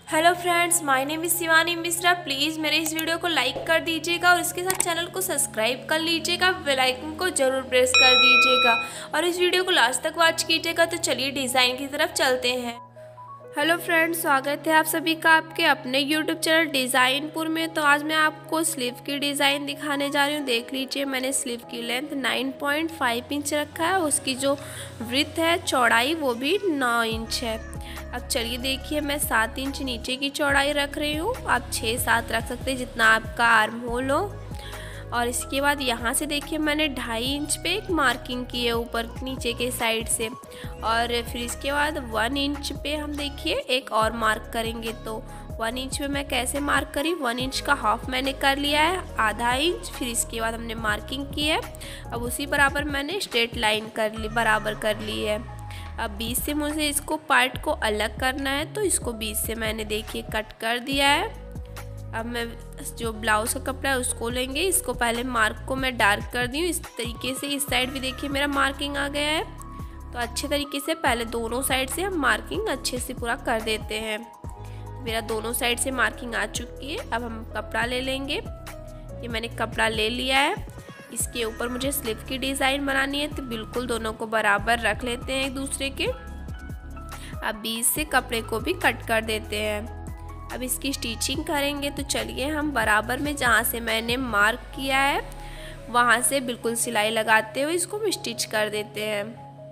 Hello friends, my name is Shivani Mishra. Please मेरे इस video को लाइक कर दीजिएगा और इसके साथ चैनल को सब्सक्राइब कर लीजिएगा। बेल आइकन को ज़रूर प्रेस कर दीजिएगा और इस वीडियो को लास्ट तक वॉच कीजिएगा। तो चलिए डिज़ाइन की तरफ चलते हैं। हेलो फ्रेंड्स, स्वागत है आप सभी का आपके अपने यूट्यूब चैनल डिज़ाइनपुर में। तो आज मैं आपको स्लीव की डिज़ाइन दिखाने जा रही हूँ। देख लीजिए, मैंने स्लीव की लेंथ 9.5 इंच रखा है। उसकी जो विड्थ है, चौड़ाई, वो भी 9 इंच है। अब चलिए देखिए, मैं 7 इंच नीचे की चौड़ाई रख रही हूँ। आप 6-7 रख सकते हैं, जितना आपका आर्म होल हो। और इसके बाद यहाँ से देखिए, मैंने 2.5 इंच पे एक मार्किंग की है ऊपर नीचे के साइड से। और फिर इसके बाद 1 इंच पे हम देखिए एक और मार्क करेंगे। तो 1 इंच पे मैं कैसे मार्क करी, 1 इंच का हाफ मैंने कर लिया है, आधा इंच। फिर इसके बाद हमने मार्किंग की है। अब उसी बराबर मैंने स्ट्रेट लाइन बराबर कर ली है। अब 20 से मुझे इसको पार्ट को अलग करना है, तो इसको 20 से मैंने देखिए कट कर दिया है। अब मैं जो ब्लाउज का कपड़ा है उसको लेंगे। इसको पहले मार्क को मैं डार्क कर दी हूँ इस तरीके से। इस साइड भी देखिए मेरा मार्किंग आ गया है। तो अच्छे तरीके से पहले दोनों साइड से हम मार्किंग अच्छे से पूरा कर देते हैं। मेरा दोनों साइड से मार्किंग आ चुकी है। अब हम कपड़ा ले लेंगे। ये मैंने कपड़ा ले लिया है। इसके ऊपर मुझे स्लीव की डिज़ाइन बनानी है, तो बिल्कुल दोनों को बराबर रख लेते हैं एक दूसरे के। अब 20 से कपड़े को भी कट कर देते हैं। अब इसकी स्टिचिंग करेंगे। तो चलिए हम बराबर में जहाँ से मैंने मार्क किया है वहाँ से बिल्कुल सिलाई लगाते हुए इसको स्टिच कर देते हैं।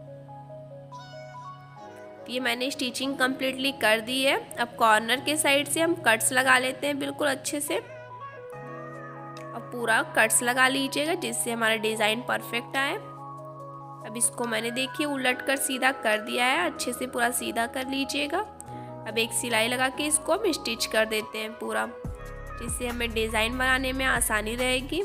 ये मैंने स्टिचिंग कम्प्लीटली कर दी है। अब कॉर्नर के साइड से हम कट्स लगा लेते हैं बिल्कुल अच्छे से। अब पूरा कट्स लगा लीजिएगा जिससे हमारा डिज़ाइन परफेक्ट आए। अब इसको मैंने देखिए उलट कर सीधा कर दिया है। अच्छे से पूरा सीधा कर लीजिएगा। अब एक सिलाई लगा के इसको हम स्टिच कर देते हैं पूरा, जिससे हमें डिज़ाइन बनाने में आसानी रहेगी।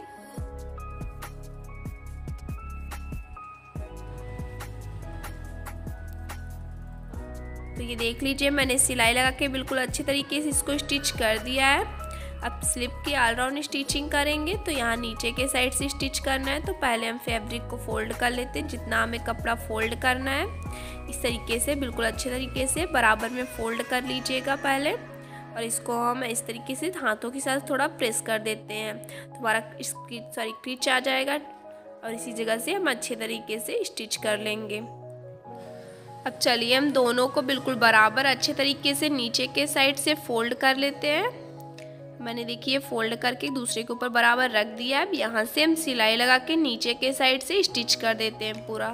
तो ये देख लीजिए, मैंने सिलाई लगा के बिल्कुल अच्छे तरीके से इसको स्टिच कर दिया है। अब स्लीव की ऑल राउंड स्टिचिंग करेंगे। तो यहाँ नीचे के साइड से स्टिच करना है। तो पहले हम फैब्रिक को फोल्ड कर लेते हैं, जितना हमें कपड़ा फोल्ड करना है। इस तरीके से बिल्कुल अच्छे तरीके से बराबर में फोल्ड कर लीजिएगा पहले। और इसको हम इस तरीके से हाथों के साथ थोड़ा प्रेस कर देते हैं, तो हमारा इसकी क्रीच आ जाएगा। और इसी जगह से हम अच्छे तरीके से स्टिच कर लेंगे। अब चलिए हम दोनों को बिल्कुल बराबर अच्छे तरीके से नीचे के साइड से फोल्ड कर लेते हैं। मैंने देखिए फोल्ड करके दूसरे के ऊपर बराबर रख दिया है। अब यहाँ से हम सिलाई लगा के नीचे के साइड से स्टिच कर देते हैं पूरा।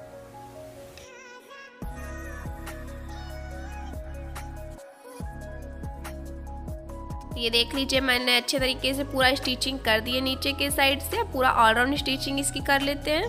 ये देख लीजिए, मैंने अच्छे तरीके से पूरा स्टिचिंग कर दी है नीचे के साइड से। पूरा ऑल राउंड स्टिचिंग इसकी कर लेते हैं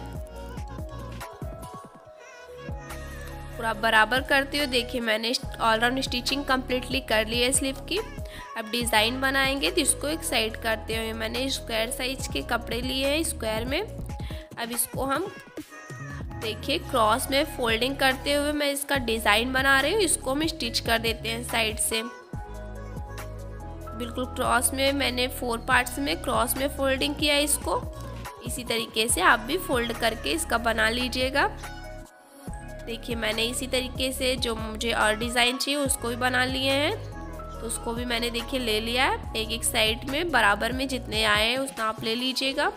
पूरा बराबर करते हुए। देखिए मैंने ऑल राउंड स्टिचिंग कम्प्लीटली कर ली है स्लीव की। अब डिज़ाइन बनाएंगे, तो इसको एक साइड करते हुए मैंने स्क्वायर साइज के कपड़े लिए हैं स्क्वायर में। अब इसको हम देखिए क्रॉस में फोल्डिंग करते हुए मैं इसका डिज़ाइन बना रही हूँ। इसको हम स्टिच कर देते हैं साइड से बिल्कुल क्रॉस में। मैंने 4 पार्ट्स में क्रॉस में फोल्डिंग किया है इसको। इसी तरीके से आप भी फोल्ड करके इसका बना लीजिएगा। देखिए मैंने इसी तरीके से जो मुझे और डिज़ाइन चाहिए उसको भी बना लिए हैं। तो उसको भी मैंने देखिए ले लिया है। एक साइड में बराबर में जितने आए हैं उतना आप ले लीजिएगा।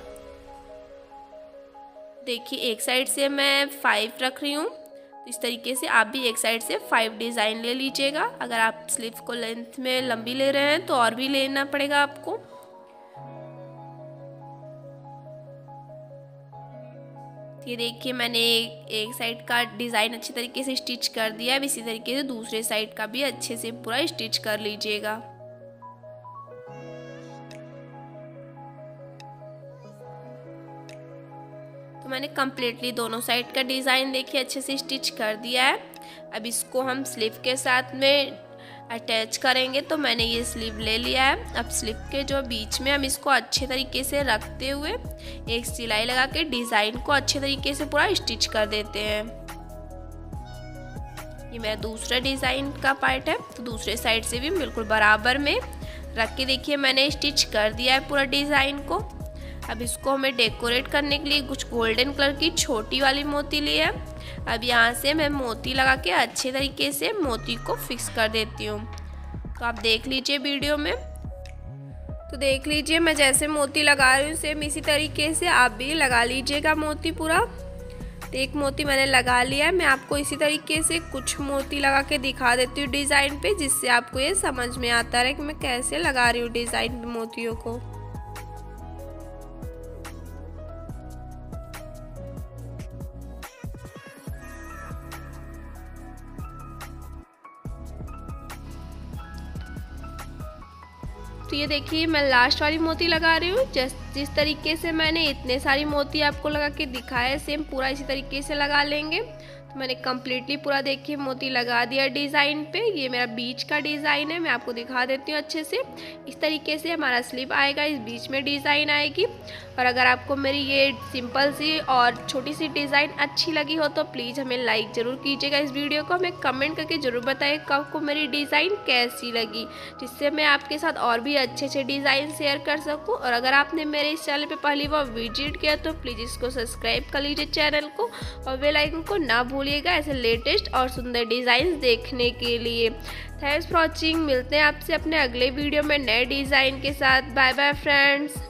देखिए एक साइड से मैं 5 रख रही हूँ, तो इस तरीके से आप भी एक साइड से 5 डिज़ाइन ले लीजिएगा। अगर आप स्लीव को लेंथ में लंबी ले रहे हैं तो और भी लेना पड़ेगा आपको। ये देखिए मैंने एक साइड का डिज़ाइन अच्छे तरीके से स्टिच कर दिया है। इसी तरीके से दूसरे साइड का भी अच्छे से पूरा स्टिच कर लीजिएगा। तो मैंने कम्प्लीटली दोनों साइड का डिज़ाइन देखिए अच्छे से स्टिच कर दिया है। अब इसको हम स्लीव के साथ में अटैच करेंगे। तो मैंने ये स्लीव ले लिया है। अब स्लीव के जो बीच में हम इसको अच्छे तरीके से रखते हुए एक सिलाई लगा के डिज़ाइन को अच्छे तरीके से पूरा स्टिच कर देते हैं। ये मेरा दूसरा डिज़ाइन का पार्ट है। तो दूसरे साइड से भी बिल्कुल बराबर में रख के देखिए मैंने स्टिच कर दिया है पूरा डिज़ाइन को। अब इसको हमें डेकोरेट करने के लिए कुछ गोल्डन कलर की छोटी वाली मोती ली है। अब यहाँ से मैं मोती लगा के अच्छे तरीके से मोती को फिक्स कर देती हूँ। तो आप देख लीजिए वीडियो में। तो देख लीजिए मैं जैसे मोती लगा रही हूँ सेम इसी तरीके से आप भी लगा लीजिएगा मोती पूरा। तो एक मोती मैंने लगा लिया है। मैं आपको इसी तरीके से कुछ मोती लगा के दिखा देती हूँ डिज़ाइन पे, जिससे आपको ये समझ में आता रहे कि मैं कैसे लगा रही हूँ डिज़ाइन पे मोतियों को। तो ये देखिए मैं लास्ट वाली मोती लगा रही हूँ। जिस तरीके से मैंने इतने सारी मोती आपको लगा के दिखाया सेम पूरा इसी तरीके से लगा लेंगे। तो मैंने कम्प्लीटली पूरा देखिए मोती लगा दिया डिज़ाइन पे। ये मेरा बीच का डिज़ाइन है, मैं आपको दिखा देती हूँ अच्छे से। इस तरीके से हमारा स्लीव आएगा, इस बीच में डिज़ाइन आएगी। और अगर आपको मेरी ये सिंपल सी और छोटी सी डिज़ाइन अच्छी लगी हो तो प्लीज़ हमें लाइक ज़रूर कीजिएगा इस वीडियो को। हमें कमेंट करके ज़रूर बताइए आपको मेरी डिज़ाइन कैसी लगी, जिससे मैं आपके साथ और भी अच्छे अच्छे डिज़ाइन शेयर कर सकूँ। और अगर आपने मेरे इस चैनल पर पहली बार विजिट किया तो प्लीज़ इसको सब्सक्राइब कर लीजिए चैनल को, और बेल आइकन को ना भूलिएगा ऐसे लेटेस्ट और सुंदर डिज़ाइन देखने के लिए। Thanks for watching. मिलते हैं आपसे अपने अगले वीडियो में नए डिज़ाइन के साथ। Bye bye friends.